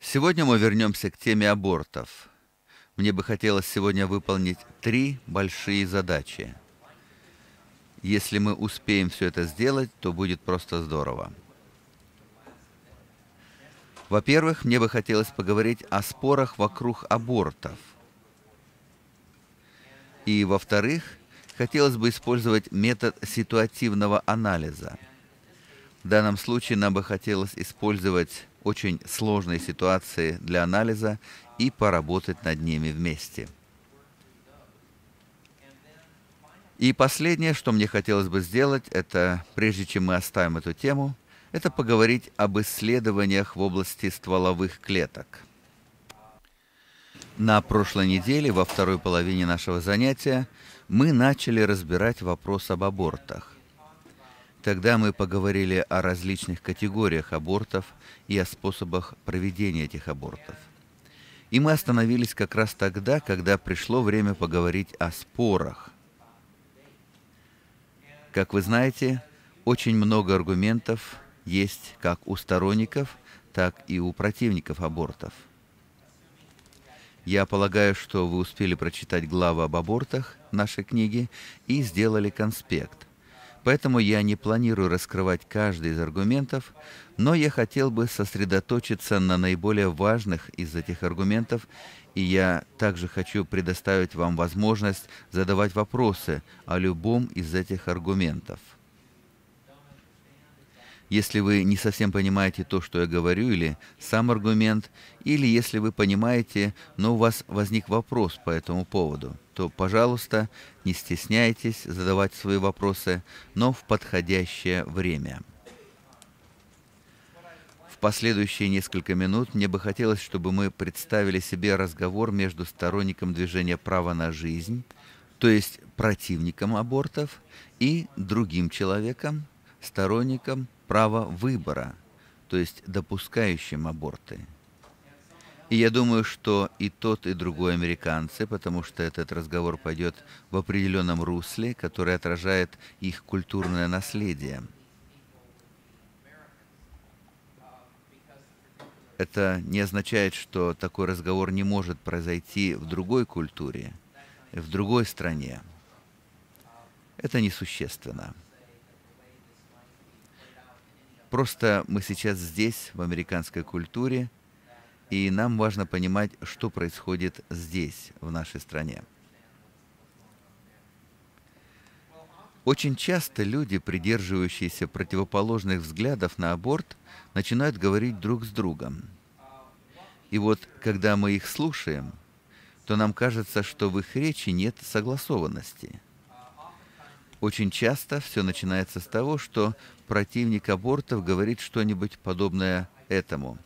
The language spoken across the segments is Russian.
Сегодня мы вернемся к теме абортов. Мне бы хотелось сегодня выполнить 3 большие задачи. Если мы успеем все это сделать, то будет просто здорово. Во-первых, мне бы хотелось поговорить о спорах вокруг абортов. И, во-вторых, хотелось бы использовать метод ситуативного анализа. В данном случае нам бы хотелось использовать очень сложные ситуации для анализа и поработать над ними вместе. И последнее, что мне хотелось бы сделать, это, прежде чем мы оставим эту тему, это поговорить об исследованиях в области стволовых клеток. На прошлой неделе, во второй половине нашего занятия, мы начали разбирать вопрос об абортах. Тогда мы поговорили о различных категориях абортов и о способах проведения этих абортов. И мы остановились как раз тогда, когда пришло время поговорить о спорах. Как вы знаете, очень много аргументов есть как у сторонников, так и у противников абортов. Я полагаю, что вы успели прочитать главы об абортах нашей книги и сделали конспект. Поэтому я не планирую раскрывать каждый из аргументов, но я хотел бы сосредоточиться на наиболее важных из этих аргументов, и я также хочу предоставить вам возможность задавать вопросы о любом из этих аргументов. Если вы не совсем понимаете то, что я говорю, или сам аргумент, или если вы понимаете, но у вас возник вопрос по этому поводу, то, пожалуйста, не стесняйтесь задавать свои вопросы, но в подходящее время. В последующие несколько минут мне бы хотелось, чтобы мы представили себе разговор между сторонником движения «Право на жизнь», то есть противником абортов, и другим человеком, сторонником права выбора, то есть допускающим аборты. И я думаю, что и тот, и другой американцы, потому что этот разговор пойдет в определенном русле, который отражает их культурное наследие. Это не означает, что такой разговор не может произойти в другой культуре, в другой стране. Это несущественно. Просто мы сейчас здесь, в американской культуре, и нам важно понимать, что происходит здесь, в нашей стране. Очень часто люди, придерживающиеся противоположных взглядов на аборт, начинают говорить друг с другом. И вот, когда мы их слушаем, то нам кажется, что в их речи нет согласованности. Очень часто все начинается с того, что противник абортов говорит что-нибудь подобное этому.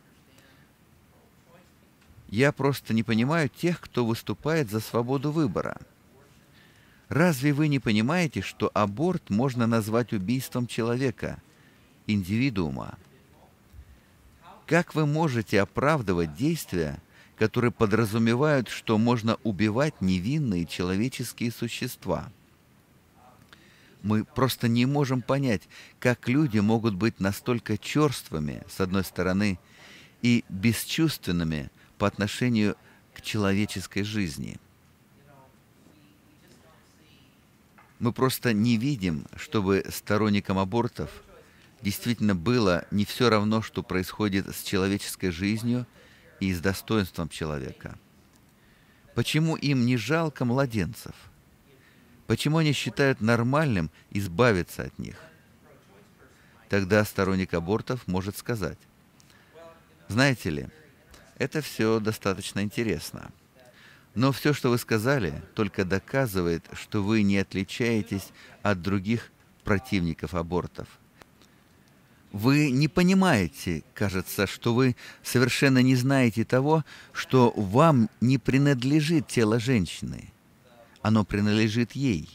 Я просто не понимаю тех, кто выступает за свободу выбора. Разве вы не понимаете, что аборт можно назвать убийством человека, индивидуума? Как вы можете оправдывать действия, которые подразумевают, что можно убивать невинные человеческие существа? Мы просто не можем понять, как люди могут быть настолько черствыми, с одной стороны, и бесчувственными по отношению к человеческой жизни. Мы просто не видим, чтобы сторонникам абортов действительно было не все равно, что происходит с человеческой жизнью и с достоинством человека. Почему им не жалко младенцев? Почему они считают нормальным избавиться от них? Тогда сторонник абортов может сказать: знаете ли, это все достаточно интересно. Но все, что вы сказали, только доказывает, что вы не отличаетесь от других противников абортов. Вы не понимаете, кажется, что вы совершенно не знаете того, что вам не принадлежит тело женщины. Оно принадлежит ей.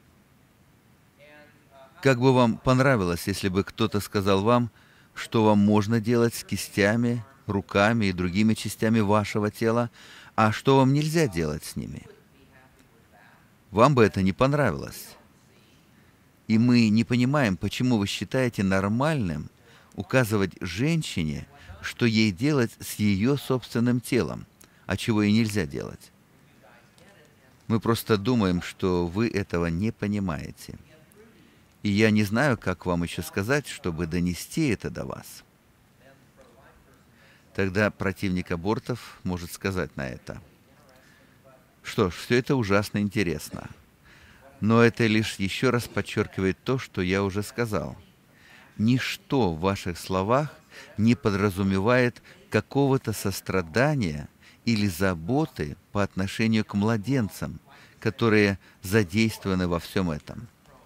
Как бы вам понравилось, если бы кто-то сказал вам, что вам можно делать с кистями, руками и другими частями вашего тела, а что вам нельзя делать с ними? Вам бы это не понравилось. И мы не понимаем, почему вы считаете нормальным указывать женщине, что ей делать с ее собственным телом, а чего ей нельзя делать. Мы просто думаем, что вы этого не понимаете. И я не знаю, как вам еще сказать, чтобы донести это до вас. Тогда противник абортов может сказать на это: что ж, все это ужасно интересно. Но это лишь еще раз подчеркивает то, что я уже сказал. Ничто в ваших словах не подразумевает какого-то сострадания или заботы по отношению к младенцам, которые задействованы во всем этом.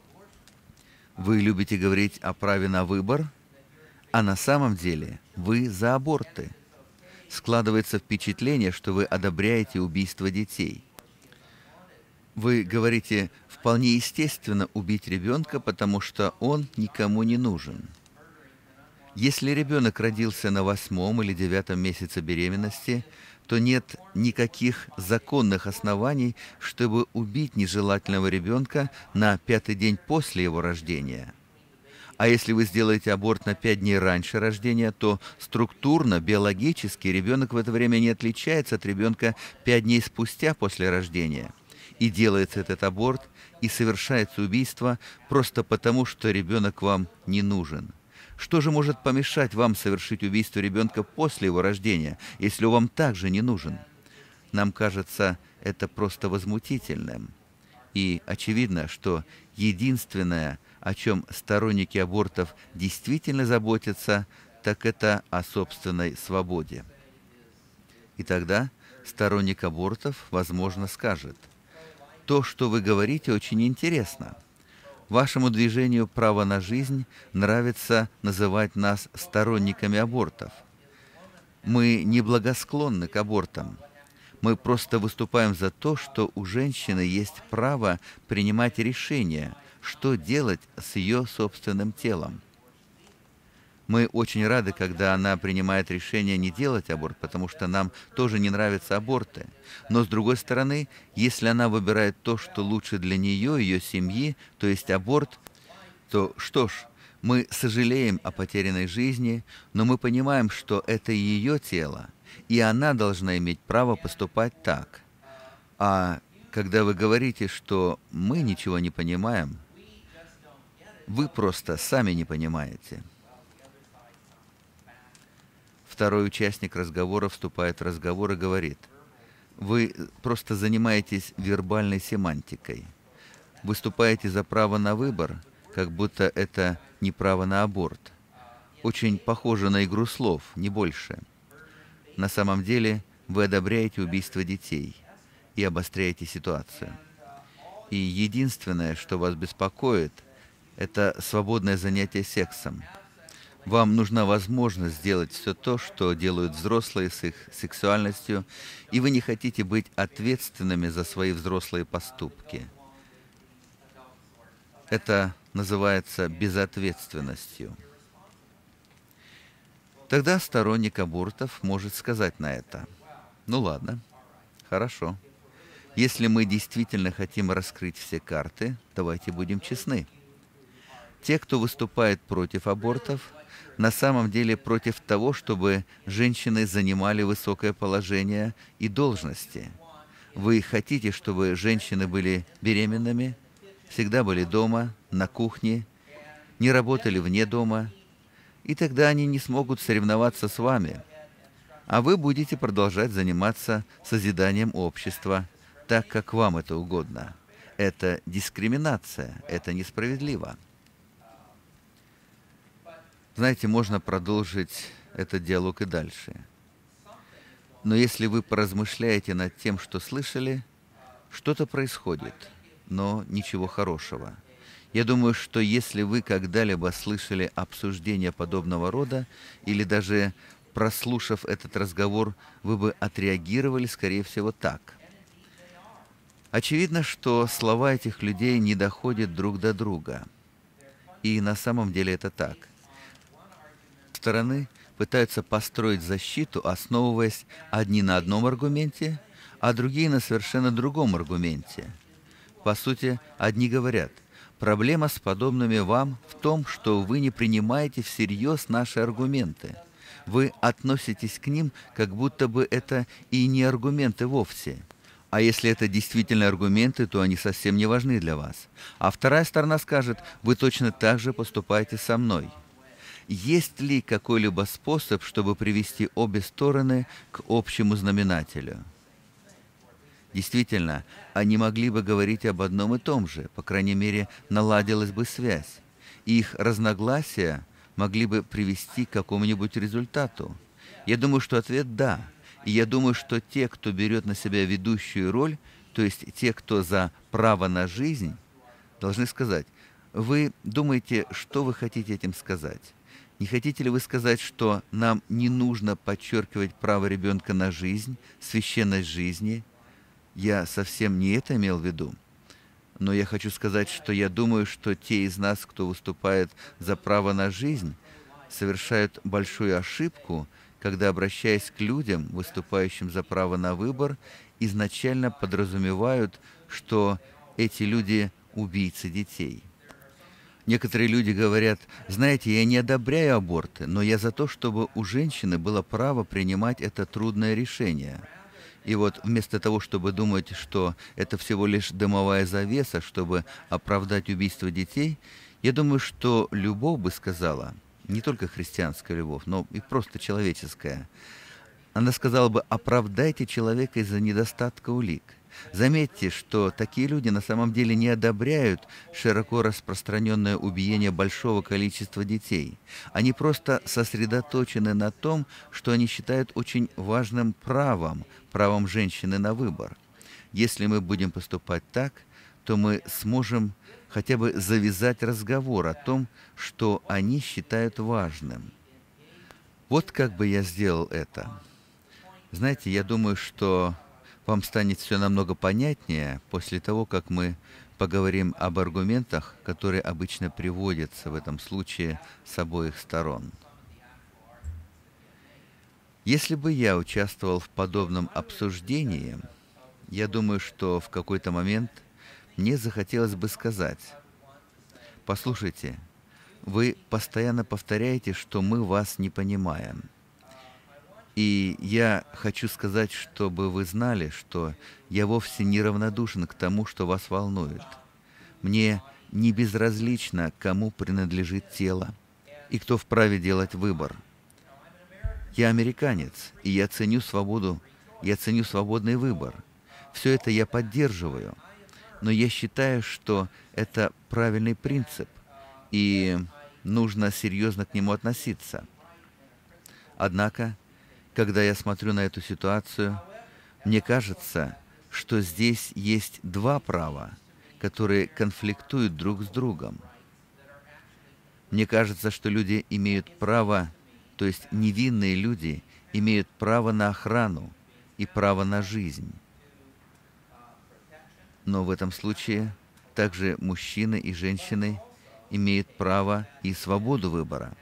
Вы любите говорить о праве на выбор, а на самом деле вы за аборты. Складывается впечатление, что вы одобряете убийство детей. Вы говорите, вполне естественно убить ребенка, потому что он никому не нужен. Если ребенок родился на 8-м или 9-м месяце беременности, то нет никаких законных оснований, чтобы убить нежелательного ребенка на 5-й день после его рождения. А если вы сделаете аборт на 5 дней раньше рождения, то структурно, биологически ребенок в это время не отличается от ребенка 5 дней спустя после рождения. И делается этот аборт, и совершается убийство просто потому, что ребенок вам не нужен. Что же может помешать вам совершить убийство ребенка после его рождения, если он вам также не нужен? Нам кажется это просто возмутительным. И очевидно, что единственное, о чем сторонники абортов действительно заботятся, так это о собственной свободе. И тогда сторонник абортов, возможно, скажет: то, что вы говорите, очень интересно. Вашему движению «Право на жизнь» нравится называть нас сторонниками абортов. Мы не благосклонны к абортам. Мы просто выступаем за то, что у женщины есть право принимать решения, что делать с ее собственным телом. Мы очень рады, когда она принимает решение не делать аборт, потому что нам тоже не нравятся аборты. Но, с другой стороны, если она выбирает то, что лучше для нее, ее семьи, то есть аборт, то что ж, мы сожалеем о потерянной жизни, но мы понимаем, что это ее тело, и она должна иметь право поступать так. А когда вы говорите, что мы ничего не понимаем, вы просто сами не понимаете. Второй участник разговора вступает в разговор и говорит: вы просто занимаетесь вербальной семантикой. Выступаете за право на выбор, как будто это не право на аборт. Очень похоже на игру слов, не больше. На самом деле вы одобряете убийство детей и обостряете ситуацию. И единственное, что вас беспокоит, это свободное занятие сексом. Вам нужна возможность сделать все то, что делают взрослые с их сексуальностью, и вы не хотите быть ответственными за свои взрослые поступки. Это называется безответственностью. Тогда сторонник абортов может сказать на это: ну ладно, хорошо. Если мы действительно хотим раскрыть все карты, давайте будем честны. Те, кто выступает против абортов, на самом деле против того, чтобы женщины занимали высокое положение и должности. Вы хотите, чтобы женщины были беременными, всегда были дома, на кухне, не работали вне дома, и тогда они не смогут соревноваться с вами. А вы будете продолжать заниматься созиданием общества, так как вам это угодно. Это дискриминация, это несправедливо. Знаете, можно продолжить этот диалог и дальше. Но если вы поразмышляете над тем, что слышали, что-то происходит, но ничего хорошего. Я думаю, что если вы когда-либо слышали обсуждение подобного рода, или даже прослушав этот разговор, вы бы отреагировали, скорее всего, так. Очевидно, что слова этих людей не доходят друг до друга. И на самом деле это так. Стороны пытаются построить защиту, основываясь одни на одном аргументе, а другие на совершенно другом аргументе. По сути, одни говорят: проблема с подобными вам в том, что вы не принимаете всерьез наши аргументы. Вы относитесь к ним, как будто бы это и не аргументы вовсе. А если это действительно аргументы, то они совсем не важны для вас. А вторая сторона скажет, вы точно так же поступаете со мной. Есть ли какой-либо способ, чтобы привести обе стороны к общему знаменателю? Действительно, они могли бы говорить об одном и том же, по крайней мере, наладилась бы связь. И их разногласия могли бы привести к какому-нибудь результату. Я думаю, что ответ «да». И я думаю, что те, кто берет на себя ведущую роль, то есть те, кто за право на жизнь, должны сказать, вы думаете, что вы хотите этим сказать? Не хотите ли вы сказать, что нам не нужно подчеркивать право ребенка на жизнь, священность жизни? Я совсем не это имел в виду. Но я хочу сказать, что я думаю, что те из нас, кто выступает за право на жизнь, совершают большую ошибку, когда, обращаясь к людям, выступающим за право на выбор, изначально подразумевают, что эти люди убийцы детей. Некоторые люди говорят, знаете, я не одобряю аборты, но я за то, чтобы у женщины было право принимать это трудное решение. И вот вместо того, чтобы думать, что это всего лишь дымовая завеса, чтобы оправдать убийство детей, я думаю, что любовь бы сказала, не только христианская любовь, но и просто человеческая, она сказала бы, оправдайте человека из-за недостатка улик. Заметьте, что такие люди на самом деле не одобряют широко распространенное убиение большого количества детей. Они просто сосредоточены на том, что они считают очень важным правом, правом женщины на выбор. Если мы будем поступать так, то мы сможем хотя бы завязать разговор о том, что они считают важным. Вот как бы я сделал это. Знаете, я думаю, что вам станет все намного понятнее после того, как мы поговорим об аргументах, которые обычно приводятся в этом случае с обоих сторон. Если бы я участвовал в подобном обсуждении, я думаю, что в какой-то момент мне захотелось бы сказать, послушайте, вы постоянно повторяете, что мы вас не понимаем. И я хочу сказать, чтобы вы знали, что я вовсе не равнодушен к тому, что вас волнует. Мне не безразлично, кому принадлежит тело и кто вправе делать выбор. Я американец, и я ценю свободу, я ценю свободный выбор. Все это я поддерживаю, но я считаю, что это правильный принцип, и нужно серьезно к нему относиться. Однако, когда я смотрю на эту ситуацию, мне кажется, что здесь есть два права, которые конфликтуют друг с другом. Мне кажется, что люди имеют право, то есть невинные люди имеют право на охрану и право на жизнь. Но в этом случае также мужчины и женщины имеют право и свободу выбора.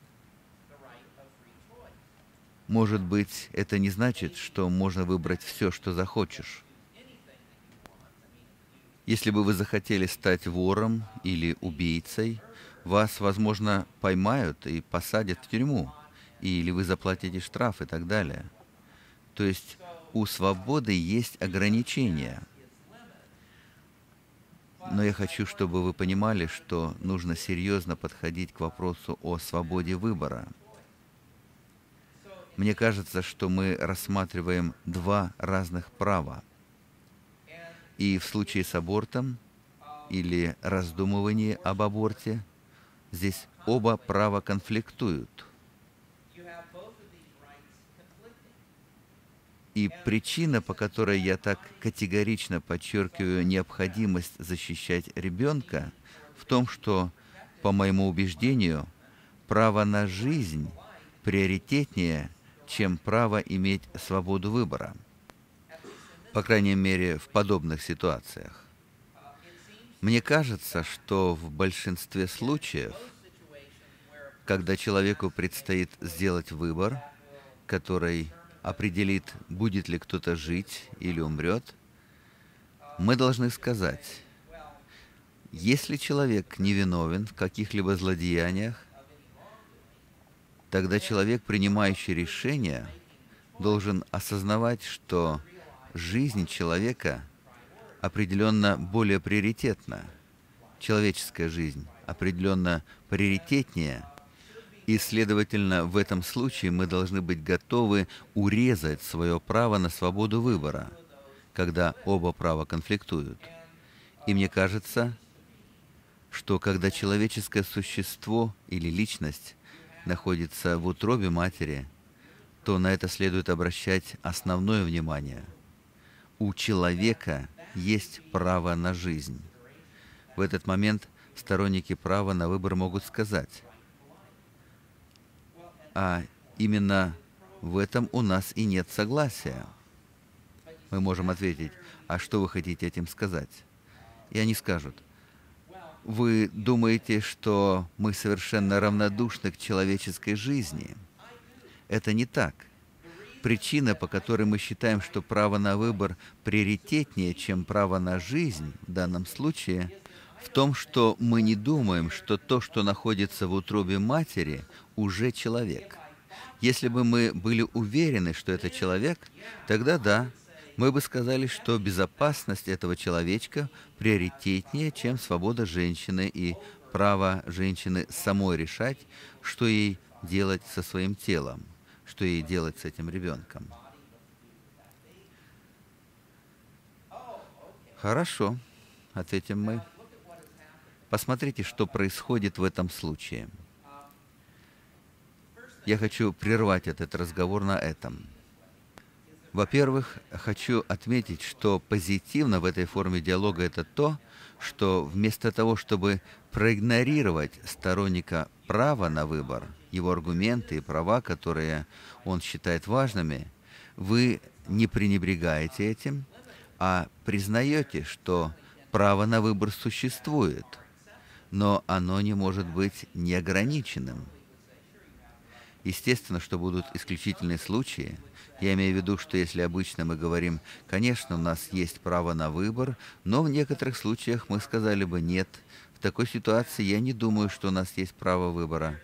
Может быть, это не значит, что можно выбрать все, что захочешь. Если бы вы захотели стать вором или убийцей, вас, возможно, поймают и посадят в тюрьму, или вы заплатите штраф и так далее. То есть у свободы есть ограничения. Но я хочу, чтобы вы понимали, что нужно серьезно подходить к вопросу о свободе выбора. Мне кажется, что мы рассматриваем два разных права. И в случае с абортом или раздумывании об аборте, здесь оба права конфликтуют. И причина, по которой я так категорично подчеркиваю необходимость защищать ребенка, в том, что, по моему убеждению, право на жизнь приоритетнее, чем право иметь свободу выбора. По крайней мере, в подобных ситуациях. Мне кажется, что в большинстве случаев, когда человеку предстоит сделать выбор, который определит, будет ли кто-то жить или умрет, мы должны сказать, если человек невиновен в каких-либо злодеяниях, тогда человек, принимающий решения, должен осознавать, что жизнь человека определенно более приоритетна. Человеческая жизнь определенно приоритетнее, и, следовательно, в этом случае мы должны быть готовы урезать свое право на свободу выбора, когда оба права конфликтуют. И мне кажется, что когда человеческое существо или личность находится в утробе матери, то на это следует обращать основное внимание. У человека есть право на жизнь. В этот момент сторонники права на выбор могут сказать: а именно в этом у нас и нет согласия. Мы можем ответить: а что вы хотите этим сказать? И они скажут: вы думаете, что мы совершенно равнодушны к человеческой жизни? Это не так. Причина, по которой мы считаем, что право на выбор приоритетнее, чем право на жизнь в данном случае, в том, что мы не думаем, что то, что находится в утробе матери, уже человек. Если бы мы были уверены, что это человек, тогда да, мы бы сказали, что безопасность этого человечка приоритетнее, чем свобода женщины и право женщины самой решать, что ей делать со своим телом, что ей делать с этим ребенком. Хорошо, ответим мы. Посмотрите, что происходит в этом случае. Я хочу прервать этот разговор на этом. Во-первых, хочу отметить, что позитивно в этой форме диалога это то, что вместо того, чтобы проигнорировать сторонника права на выбор, его аргументы и права, которые он считает важными, вы не пренебрегаете этим, а признаете, что право на выбор существует, но оно не может быть неограниченным. Естественно, что будут исключительные случаи. Я имею в виду, что если обычно мы говорим: конечно, у нас есть право на выбор, но в некоторых случаях мы сказали бы: нет, в такой ситуации я не думаю, что у нас есть право выбора.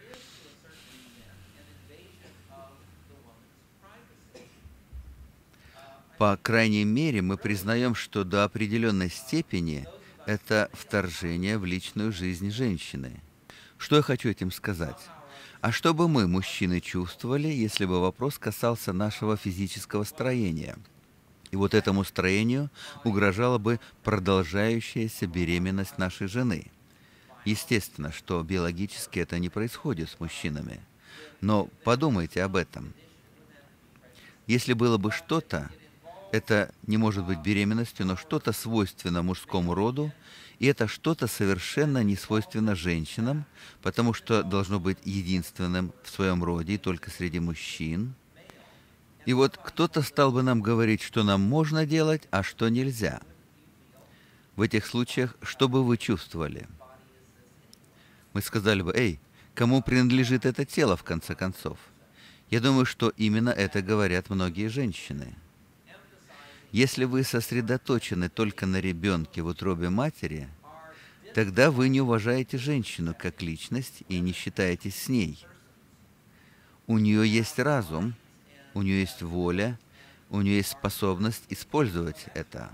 По крайней мере, мы признаем, что до определенной степени это вторжение в личную жизнь женщины. Что я хочу этим сказать? А что бы мы, мужчины, чувствовали, если бы вопрос касался нашего физического строения? И вот этому строению угрожала бы продолжающаяся беременность нашей жены. Естественно, что биологически это не происходит с мужчинами. Но подумайте об этом. Если было бы что-то, это не может быть беременностью, но что-то свойственно мужскому роду, и это что-то совершенно не свойственно женщинам, потому что должно быть единственным в своем роде и только среди мужчин. И вот кто-то стал бы нам говорить, что нам можно делать, а что нельзя. В этих случаях что бы вы чувствовали? Мы сказали бы: эй, кому принадлежит это тело, в конце концов? Я думаю, что именно это говорят многие женщины. Если вы сосредоточены только на ребенке в утробе матери, тогда вы не уважаете женщину как личность и не считаетесь с ней. У нее есть разум, у нее есть воля, у нее есть способность использовать это.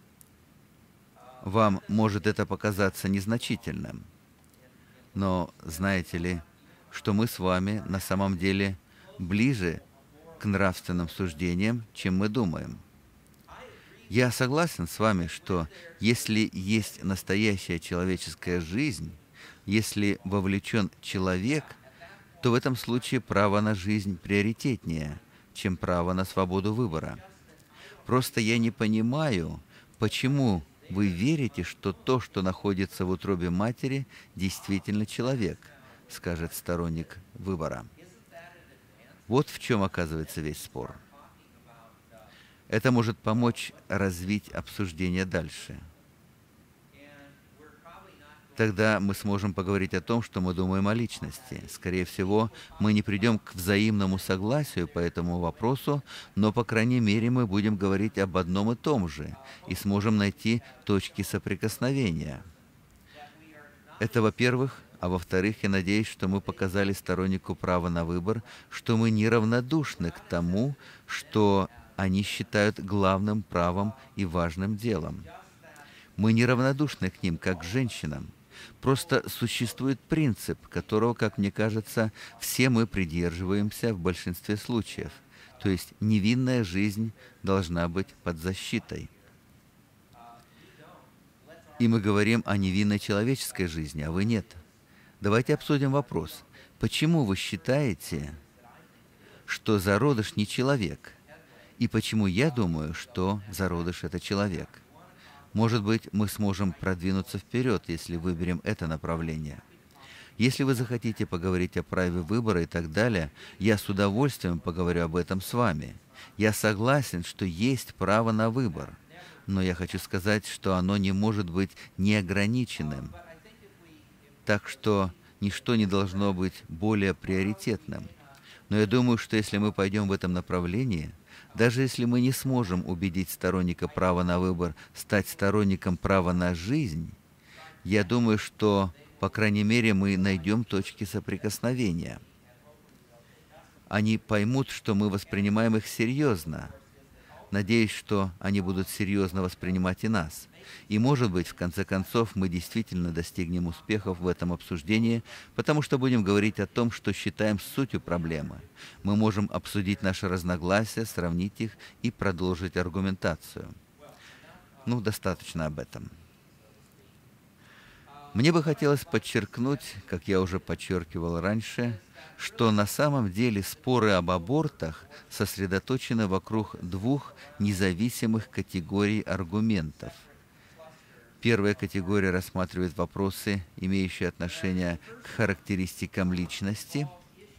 Вам может это показаться незначительным, но знаете ли, что мы с вами на самом деле ближе к нравственным суждениям, чем мы думаем. Я согласен с вами, что если есть настоящая человеческая жизнь, если вовлечен человек, то в этом случае право на жизнь приоритетнее, чем право на свободу выбора. Просто я не понимаю, почему вы верите, что то, что находится в утробе матери, действительно человек, скажет сторонник выбора. Вот в чем оказывается весь спор. Это может помочь развить обсуждение дальше. Тогда мы сможем поговорить о том, что мы думаем о личности. Скорее всего, мы не придем к взаимному согласию по этому вопросу, но, по крайней мере, мы будем говорить об одном и том же и сможем найти точки соприкосновения. Это, во-первых, А во-вторых, я надеюсь, что мы показали стороннику права на выбор, что мы неравнодушны к тому, что они считают главным правом и важным делом. Мы неравнодушны к ним, как к женщинам. Просто существует принцип, которого, как мне кажется, все мы придерживаемся в большинстве случаев. То есть невинная жизнь должна быть под защитой. И мы говорим о невинной человеческой жизни, а вы нет. Давайте обсудим вопрос. Почему вы считаете, что зародыш не человек? И почему я думаю, что зародыш — это человек? Может быть, мы сможем продвинуться вперед, если выберем это направление. Если вы захотите поговорить о праве выбора и так далее, я с удовольствием поговорю об этом с вами. Я согласен, что есть право на выбор, но я хочу сказать, что оно не может быть неограниченным. Так что ничто не должно быть более приоритетным. Но я думаю, что если мы пойдем в этом направлении, даже если мы не сможем убедить сторонника права на выбор стать сторонником права на жизнь, я думаю, что, по крайней мере, мы найдем точки соприкосновения. Они поймут, что мы воспринимаем их серьезно. Надеюсь, что они будут серьезно воспринимать и нас. И, может быть, в конце концов, мы действительно достигнем успехов в этом обсуждении, потому что будем говорить о том, что считаем сутью проблемы. Мы можем обсудить наши разногласия, сравнить их и продолжить аргументацию. Ну, достаточно об этом. Мне бы хотелось подчеркнуть, как я уже подчеркивал раньше, что на самом деле споры об абортах сосредоточены вокруг двух независимых категорий аргументов. Первая категория рассматривает вопросы, имеющие отношение к характеристикам личности.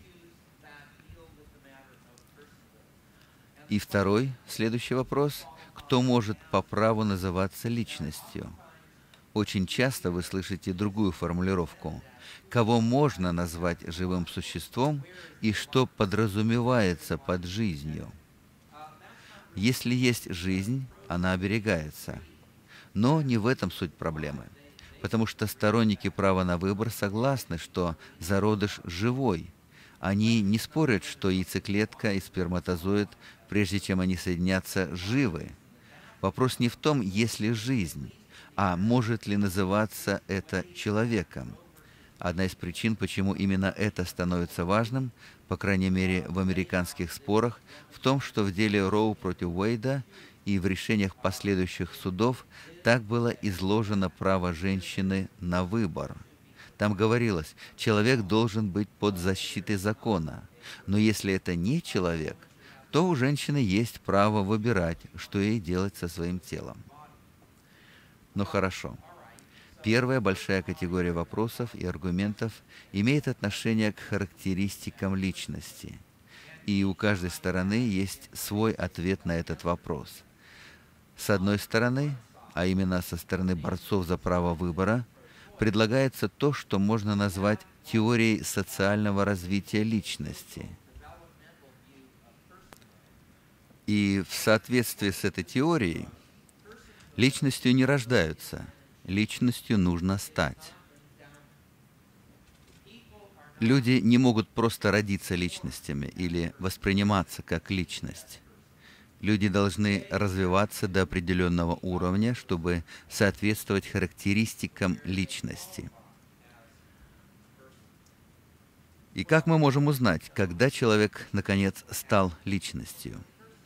И второй, следующий вопрос, кто может по праву называться личностью? Очень часто вы слышите другую формулировку. Кого можно назвать живым существом и что подразумевается под жизнью? Если есть жизнь, она оберегается. Но не в этом суть проблемы. Потому что сторонники права на выбор согласны, что зародыш живой. Они не спорят, что яйцеклетка и сперматозоид, прежде чем они соединятся, живы. Вопрос не в том, есть ли жизнь, а может ли называться это человеком. Одна из причин, почему именно это становится важным, по крайней мере в американских спорах, в том, что в деле Роу против Уэйда и в решениях последующих судов так было изложено право женщины на выбор. Там говорилось, человек должен быть под защитой закона, но если это не человек, то у женщины есть право выбирать, что ей делать со своим телом. Ну хорошо. Первая большая категория вопросов и аргументов имеет отношение к характеристикам личности. И у каждой стороны есть свой ответ на этот вопрос. С одной стороны, а именно со стороны борцов за право выбора, предлагается то, что можно назвать теорией социального развития личности. И в соответствии с этой теорией, личностью не рождаются, личностью нужно стать. Люди не могут просто родиться личностями или восприниматься как личность. Люди должны развиваться до определенного уровня, чтобы соответствовать характеристикам личности. И как мы можем узнать, когда человек, наконец, стал личностью?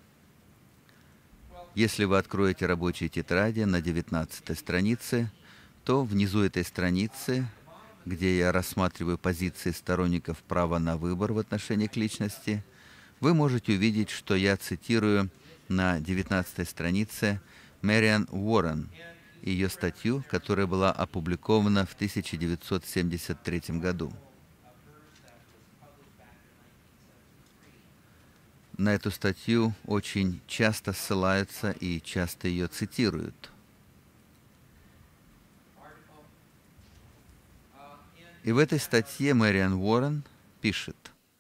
Если вы откроете рабочие тетради на 19 странице, то внизу этой страницы, где я рассматриваю позиции сторонников права на выбор в отношении к личности, вы можете увидеть, что я цитирую на 19 странице Мэриан Уоррен, ее статью, которая была опубликована в 1973 году. На эту статью очень часто ссылаются и часто ее цитируют. И в этой статье Мэриан Уоррен пишет: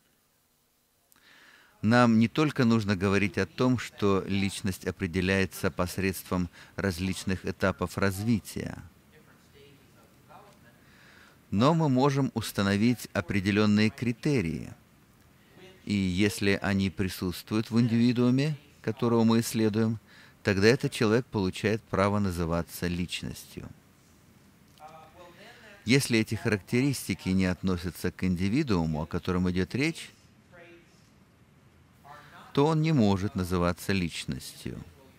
«Нам не только нужно говорить о том, что личность определяется посредством различных этапов развития, Но мы можем установить определенные критерии. И если они присутствуют в индивидууме, которого мы исследуем, тогда этот человек получает право называться личностью. Если эти характеристики не относятся к индивидууму, о котором идет речь, то он не может называться личностью.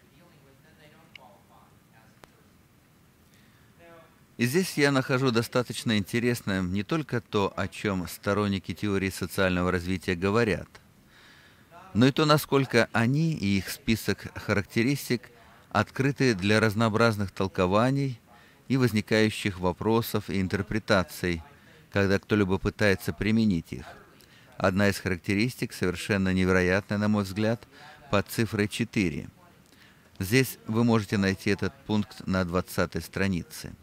И здесь я нахожу достаточно интересным не только то, о чем сторонники теории социального развития говорят, но и то, насколько они и их список характеристик открыты для разнообразных толкований и возникающих вопросов и интерпретаций, когда кто-либо пытается применить их. Одна из характеристик, совершенно невероятная, на мой взгляд, под цифрой 4. Здесь вы можете найти этот пункт на 20-й странице.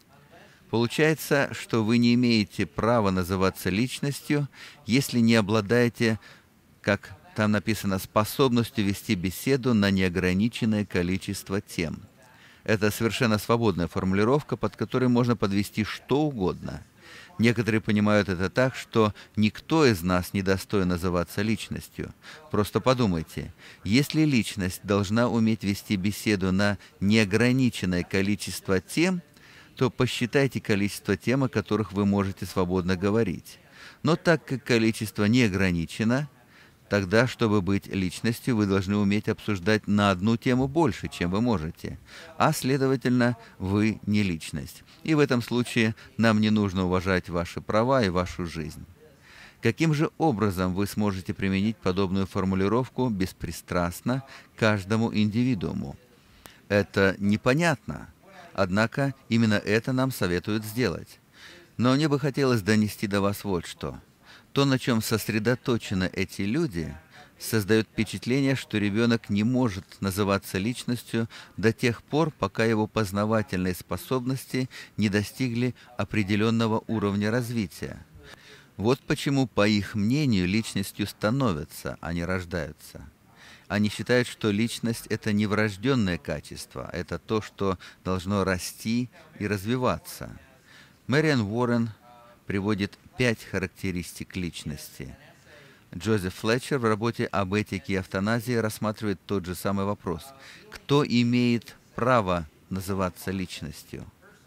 Получается, что вы не имеете права называться личностью, если не обладаете, как там написано, способностью вести беседу на неограниченное количество тем. Это совершенно свободная формулировка, под которой можно подвести что угодно. Некоторые понимают это так, что никто из нас не достоин называться личностью. Просто подумайте, если личность должна уметь вести беседу на неограниченное количество тем, то посчитайте количество тем, о которых вы можете свободно говорить. Но так как количество не ограничено, тогда, чтобы быть личностью, вы должны уметь обсуждать на одну тему больше, чем вы можете. А, следовательно, вы не личность. И в этом случае нам не нужно уважать ваши права и вашу жизнь. Каким же образом вы сможете применить подобную формулировку беспристрастно каждому индивидууму? Это непонятно. Однако именно это нам советуют сделать. Но мне бы хотелось донести до вас вот что. То, на чем сосредоточены эти люди, создает впечатление, что ребенок не может называться личностью до тех пор, пока его познавательные способности не достигли определенного уровня развития. Вот почему, по их мнению, личностью становятся, а не рождаются. Они считают, что личность – это не врожденное качество, это то, что должно расти и развиваться. Мэриан Уоррен приводит 5 характеристик личности. Джозеф Флетчер в работе об этике и эвтаназии рассматривает тот же самый вопрос. Кто имеет право называться личностью?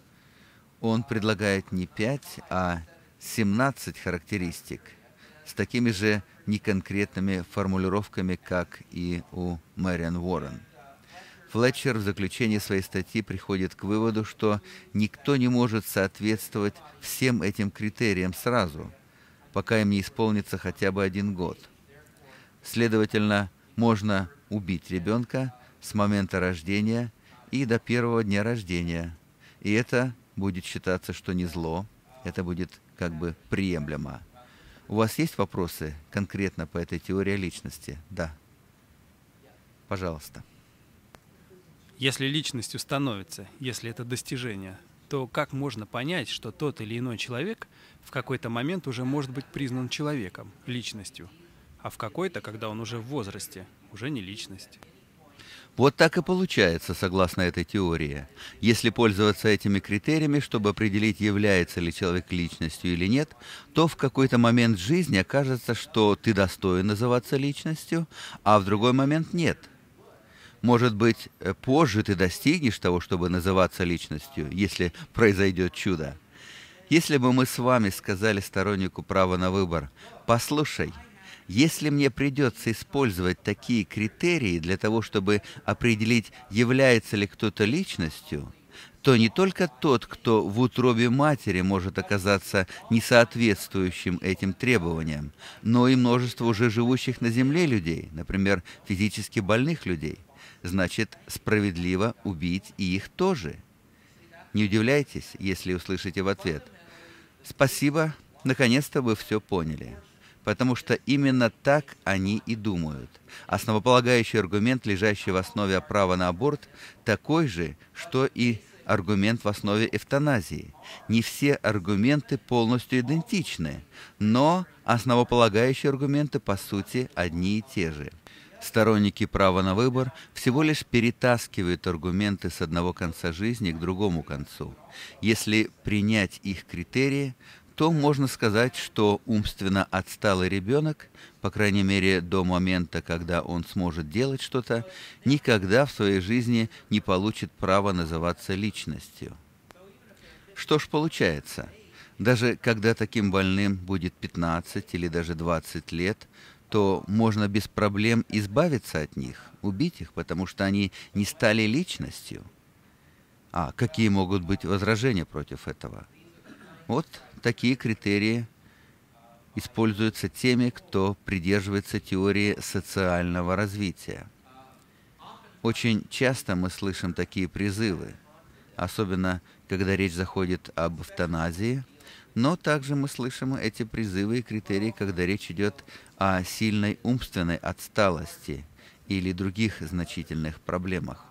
Он предлагает не 5, а 17 характеристик с такими же неконкретными формулировками, как и у Мэриан Уоррен. Флетчер в заключении своей статьи приходит к выводу, что никто не может соответствовать всем этим критериям сразу, пока им не исполнится хотя бы 1 год. Следовательно, можно убить ребенка с момента рождения и до 1-го дня рождения. И это будет считаться, что не зло, это будет как бы приемлемо. У вас есть вопросы конкретно по этой теории личности? Да. Пожалуйста. Если личностью становится, если это достижение, то как можно понять, что тот или иной человек в какой-то момент уже может быть признан человеком, личностью, а в какой-то, когда он уже в возрасте, уже не личность? Вот так и получается, согласно этой теории. Если пользоваться этими критериями, чтобы определить, является ли человек личностью или нет, то в какой-то момент жизни окажется, что ты достоин называться личностью, а в другой момент нет. Может быть, позже ты достигнешь того, чтобы называться личностью, если произойдет чудо. Если бы мы с вами сказали стороннику права на выбор: «Послушай, если мне придется использовать такие критерии для того, чтобы определить, является ли кто-то личностью», то не только тот, кто в утробе матери может оказаться несоответствующим этим требованиям, но и множество уже живущих на земле людей, например, физически больных людей. Значит, справедливо убить и их тоже. Не удивляйтесь, если услышите в ответ: «Спасибо, наконец-то вы все поняли». Потому что именно так они и думают. Основополагающий аргумент, лежащий в основе права на аборт, такой же, что и аргумент в основе эвтаназии. Не все аргументы полностью идентичны, но основополагающие аргументы, по сути, одни и те же. Сторонники права на выбор всего лишь перетаскивают аргументы с одного конца жизни к другому концу. Если принять их критерии, то можно сказать, что умственно отсталый ребенок, по крайней мере до момента, когда он сможет делать что-то, никогда в своей жизни не получит права называться личностью. Что ж получается? Даже когда таким больным будет 15 или даже 20 лет, то можно без проблем избавиться от них, убить их, потому что они не стали личностью. А какие могут быть возражения против этого? Вот такие критерии используются теми, кто придерживается теории социального развития. Очень часто мы слышим такие призывы, особенно когда речь заходит об эвтаназии, но также мы слышим эти призывы и критерии, когда речь идет о сильной умственной отсталости или других значительных проблемах.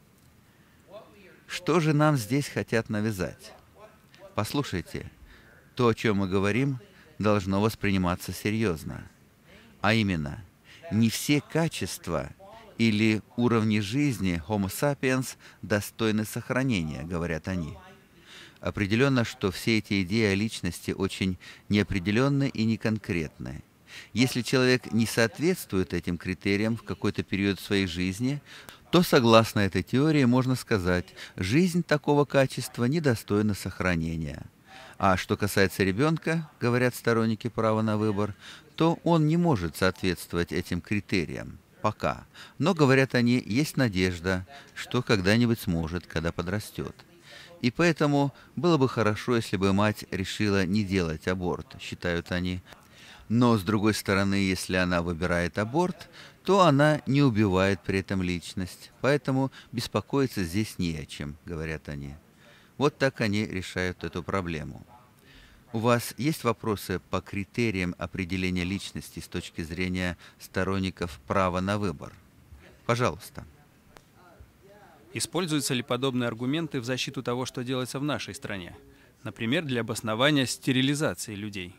Что же нам здесь хотят навязать? Послушайте, то, о чем мы говорим, должно восприниматься серьезно. А именно, не все качества или уровни жизни Homo sapiens достойны сохранения, говорят они. Определенно, что все эти идеи о личности очень неопределенны и неконкретны. Если человек не соответствует этим критериям в какой-то период своей жизни, то, согласно этой теории, можно сказать, жизнь такого качества недостойна сохранения. А что касается ребенка, говорят сторонники права на выбор, то он не может соответствовать этим критериям. Пока. Но, говорят они, есть надежда, что когда-нибудь сможет, когда подрастет. И поэтому было бы хорошо, если бы мать решила не делать аборт, считают они. Но, с другой стороны, если она выбирает аборт, то она не убивает при этом личность. Поэтому беспокоиться здесь не о чем, говорят они. Вот так они решают эту проблему. У вас есть вопросы по критериям определения личности с точки зрения сторонников права на выбор? Пожалуйста. Используются ли подобные аргументы в защиту того, что делается в нашей стране? Например, для обоснования стерилизации людей?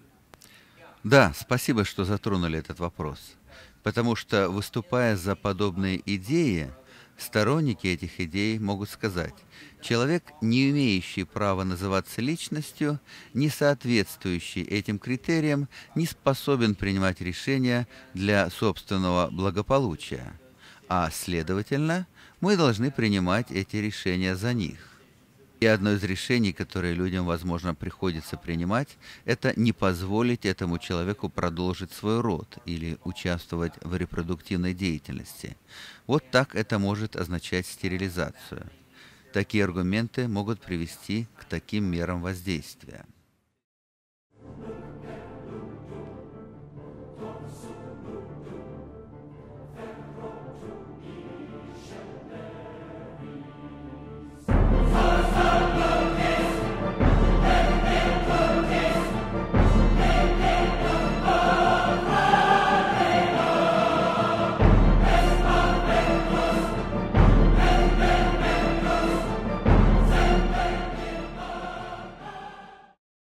Да, спасибо, что затронули этот вопрос. Потому что, выступая за подобные идеи, сторонники этих идей могут сказать, человек, не имеющий права называться личностью, не соответствующий этим критериям, не способен принимать решения для собственного благополучия. А следовательно, мы должны принимать эти решения за них. И одно из решений, которое людям, возможно, приходится принимать, это не позволить этому человеку продолжить свой род или участвовать в репродуктивной деятельности. Вот так это может означать стерилизацию. Такие аргументы могут привести к таким мерам воздействия.